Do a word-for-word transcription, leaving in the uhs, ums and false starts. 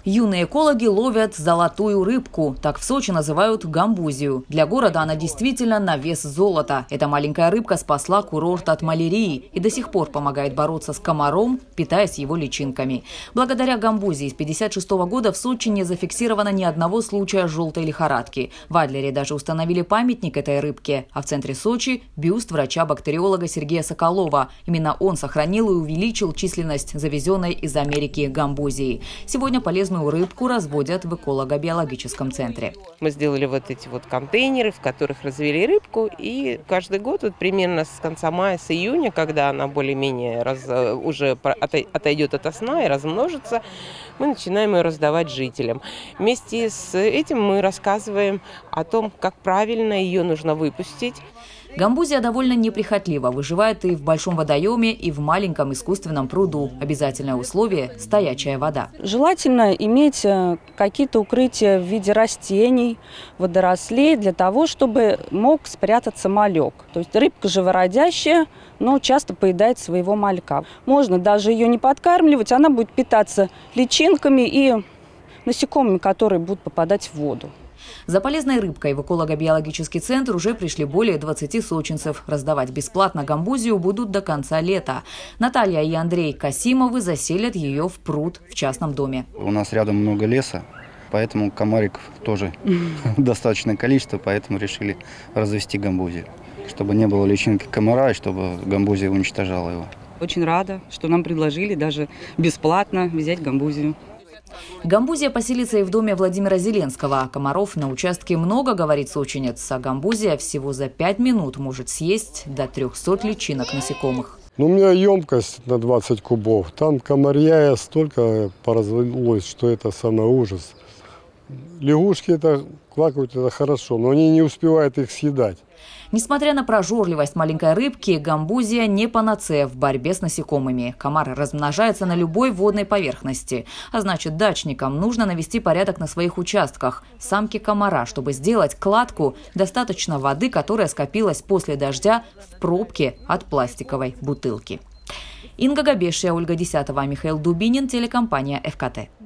Юные экологи ловят золотую рыбку. Так в Сочи называют гамбузию. Для города она действительно на вес золота. Эта маленькая рыбка спасла курорт от малярии и до сих пор помогает бороться с комаром, питаясь его личинками. Благодаря гамбузии с пятьдесят шестого года в Сочи не зафиксировано ни одного случая желтой лихорадки. В Адлере даже установили памятник этой рыбке. А в центре Сочи – бюст врача-бактериолога Сергея Соколова. Именно он сохранил и увеличил численность завезенной из Америки гамбузии. Сегодня полезную рыбку разводят в эколого-биологическом центре. Мы сделали вот эти вот контейнеры, в которых развели рыбку, и каждый год вот примерно с конца мая, с июня, когда она более-менее раз, уже отойдет от сна и размножится, мы начинаем ее раздавать жителям. Вместе с этим мы рассказываем о том, как правильно ее нужно выпустить. Гамбузия довольно неприхотлива, выживает и в большом водоеме, и в маленьком искусственном пруду. Обязательное условие – стоячая вода. Желательно иметь какие-то укрытия в виде растений, водорослей, для того, чтобы мог спрятаться малек. То есть рыбка живородящая, но часто поедает своего малька. Можно даже ее не подкармливать, она будет питаться личинками и насекомыми, которые будут попадать в воду. За полезной рыбкой в эколого-биологический центр уже пришли более двадцати сочинцев. Раздавать бесплатно гамбузию будут до конца лета. Наталья и Андрей Касимовы заселят ее в пруд в частном доме. У нас рядом много леса, поэтому комариков тоже достаточное количество, поэтому решили развести гамбузию, чтобы не было личинки комара и чтобы гамбузия уничтожала его. Очень рада, что нам предложили даже бесплатно взять гамбузию. Гамбузия поселится и в доме Владимира Зеленского. Комаров на участке много, говорит сочинец, а гамбузия всего за пять минут может съесть до трёхсот личинок насекомых. Ну, у меня емкость на двадцать кубов. Там комарья столько поразвелось, что это самый ужас. Лягушки это квакают, это хорошо, но они не успевают их съедать. Несмотря на прожорливость маленькой рыбки, гамбузия не панацея в борьбе с насекомыми. Комар размножается на любой водной поверхности. А значит, дачникам нужно навести порядок на своих участках. Самке комара, чтобы сделать кладку, достаточно воды, которая скопилась после дождя в пробке от пластиковой бутылки. Инга Габешия, Ольга Десятова, Михаил Дубинин, телекомпания эф ка тэ.